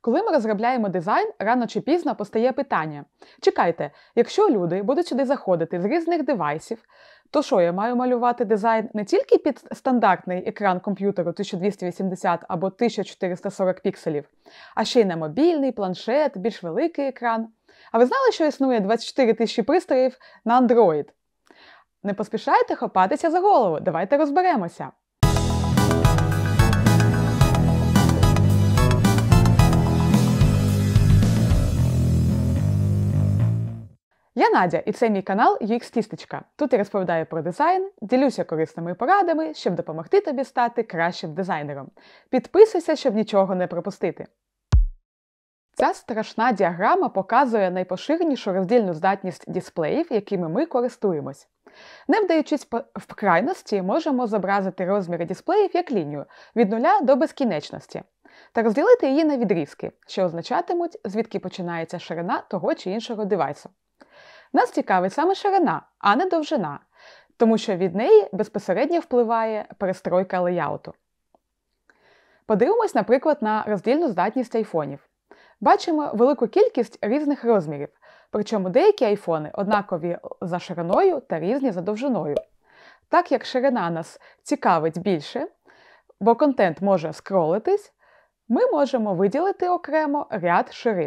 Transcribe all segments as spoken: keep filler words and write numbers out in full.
Коли ми розробляємо дизайн, рано чи пізно постає питання. Чекайте, якщо люди будуть сюди заходити з різних девайсів, то що, я маю малювати дизайн не тільки під стандартний екран комп'ютеру тисяча двісті вісімдесят або тисяча чотириста сорок пікселів, а ще й на мобільний, планшет, більш великий екран. А ви знали, що існує двадцять чотири тисячі пристроїв на Android? Не поспішайте хапатися за голову, давайте розберемося. Я Надя, і це мій канал ю екс-тістечка. Тут я розповідаю про дизайн, ділюся корисними порадами, щоб допомогти тобі стати кращим дизайнером. Підписуйся, щоб нічого не пропустити. Ця страшна діаграма показує найпоширенішу роздільну здатність дисплеїв, якими ми користуємось. Не вдаючись в крайності, можемо зобразити розміри дисплеїв як лінію від нуля до безкінечності та розділити її на відрізки, що означатимуть, звідки починається ширина того чи іншого девайсу. Нас цікавить саме ширина, а не довжина, тому що від неї безпосередньо впливає перестройка леяуту. Подивимось, наприклад, на роздільну здатність айфонів. Бачимо велику кількість різних розмірів, причому деякі айфони однакові за шириною та різні за довжиною. Так як ширина нас цікавить більше, бо контент може скролитись, ми можемо виділити окремо ряд ширин.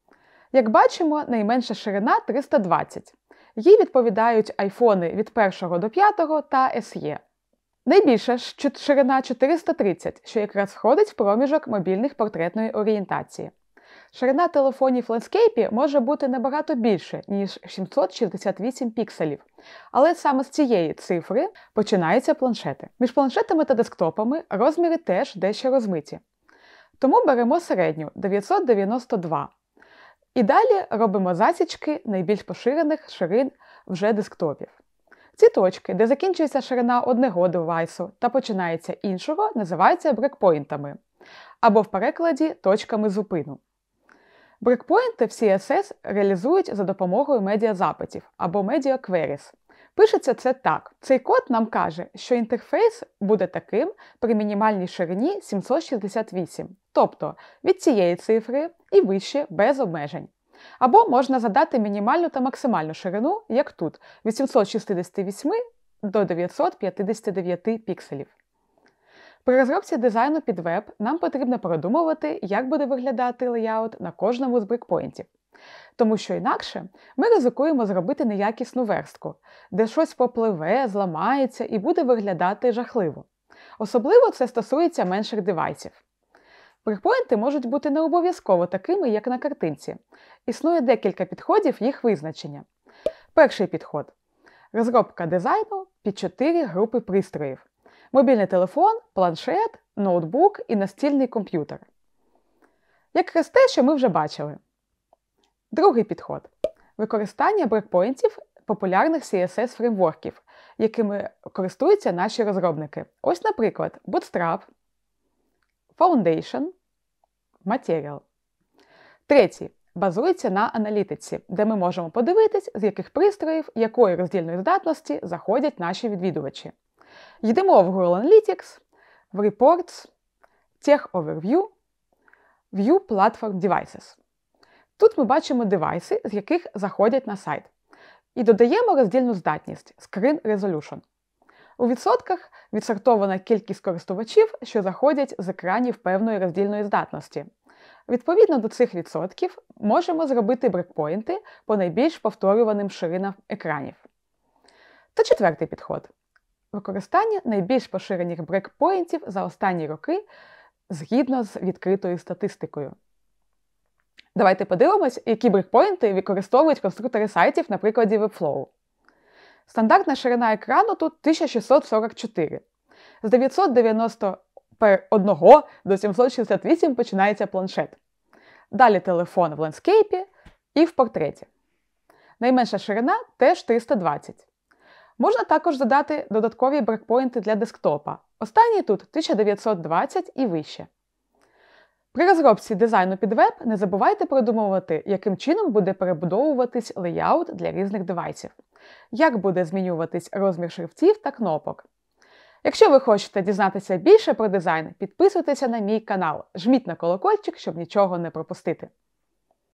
Як бачимо, найменша ширина триста двадцять. Їй відповідають айфони від першого до п'ятого та ес і. Найбільша ширина чотириста тридцять, що якраз входить в проміжок мобільних портретної орієнтації. Ширина телефонів Landscape може бути набагато більше, ніж сімсот шістдесят вісім пікселів. Але саме з цієї цифри починаються планшети. Між планшетами та десктопами розміри теж дещо розмиті. Тому беремо середню – дев'ятсот дев'яносто два. І далі робимо засічки найбільш поширених ширин вже десктопів. Ці точки, де закінчується ширина одного девайсу та починається іншого, називаються брекпойнтами, або в перекладі точками зупину. Брекпойнти в сі ес ес реалізують за допомогою медіазапитів або медіакверіс. Пишеться це так. Цей код нам каже, що інтерфейс буде таким при мінімальній ширині сімсот шістдесят вісім, тобто від цієї цифри і вище без обмежень. Або можна задати мінімальну та максимальну ширину, як тут, від сімсот шістдесят вісім до дев'ятсот п'ятдесят дев'ять пікселів. При розробці дизайну під веб нам потрібно продумувати, як буде виглядати леяут на кожному з брекпойнтів. Тому що інакше ми ризикуємо зробити неякісну верстку, де щось попливе, зламається і буде виглядати жахливо. Особливо це стосується менших девайсів. Брекпойнти можуть бути не обов'язково такими, як на картинці. Існує декілька підходів їх визначення. Перший підход – розробка дизайну під чотири групи пристроїв. Мобільний телефон, планшет, ноутбук і настільний комп'ютер. Якраз те, що ми вже бачили. Другий підход – використання брекпойнтів популярних сі ес ес-фреймворків, якими користуються наші розробники. Ось, наприклад, Bootstrap, Foundation, Material. Третій – базується на аналітиці, де ми можемо подивитись, з яких пристроїв, якої роздільної здатності заходять наші відвідувачі. Йдемо в Google Analytics, в Reports, Tech Overview, View Platform Devices. Тут ми бачимо девайси, з яких заходять на сайт. І додаємо роздільну здатність – Screen Resolution. У відсотках відсортована кількість користувачів, що заходять з екранів певної роздільної здатності. Відповідно до цих відсотків можемо зробити брекпойнти по найбільш повторюваним ширинам екранів. Та четвертий підход – використання найбільш поширених брекпойнтів за останні роки згідно з відкритою статистикою. Давайте подивимось, які брекпойнти використовують конструктори сайтів на прикладі Webflow. Стандартна ширина екрану тут тисяча шістсот сорок чотири. З дев'ятсот дев'яносто один до сімсот шістдесят вісім починається планшет. Далі телефон в лендскейпі і в портреті. Найменша ширина теж триста двадцять. Можна також додати додаткові брекпойнти для десктопа. Останній тут тисяча дев'ятсот двадцять і вище. При розробці дизайну під веб не забувайте продумувати, яким чином буде перебудовуватись леяут для різних девайсів, як буде змінюватись розмір шрифтів та кнопок, Якщо ви хочете дізнатися більше про дизайн, підписуйтеся на мій канал, жміть на колокольчик, щоб нічого не пропустити.